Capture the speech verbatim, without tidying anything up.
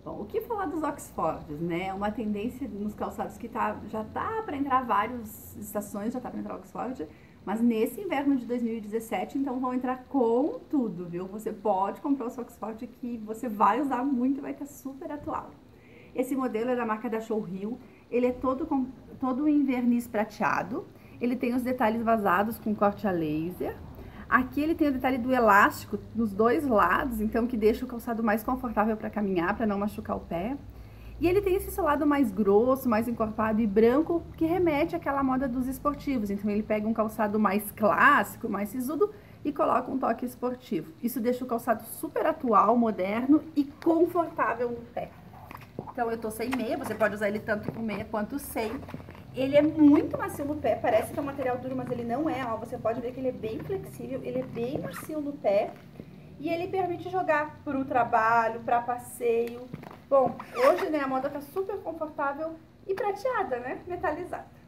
Bom, o que falar dos Oxfords, né? Uma tendência nos calçados que tá, já tá para entrar várias estações, já tá para entrar Oxford, mas nesse inverno de dois mil e dezessete, então vão entrar com tudo, viu? Você pode comprar o seu Oxford que você vai usar muito e vai estar super atual. Esse modelo é da marca da Showhill, ele é todo, com, todo em verniz prateado, ele tem os detalhes vazados com corte a laser. Aqui ele tem o detalhe do elástico nos dois lados, então que deixa o calçado mais confortável para caminhar, para não machucar o pé. E ele tem esse solado mais grosso, mais encorpado e branco, que remete àquela moda dos esportivos. Então ele pega um calçado mais clássico, mais sisudo e coloca um toque esportivo. Isso deixa o calçado super atual, moderno e confortável no pé. Então eu tô sem meia, você pode usar ele tanto com meia quanto sem. Ele é muito macio no pé, parece que é um material duro, mas ele não é, ó. Você pode ver que ele é bem flexível, ele é bem macio no pé. E ele permite jogar pro trabalho, para passeio. Bom, hoje, né, a moda tá super confortável e prateada, né, metalizada.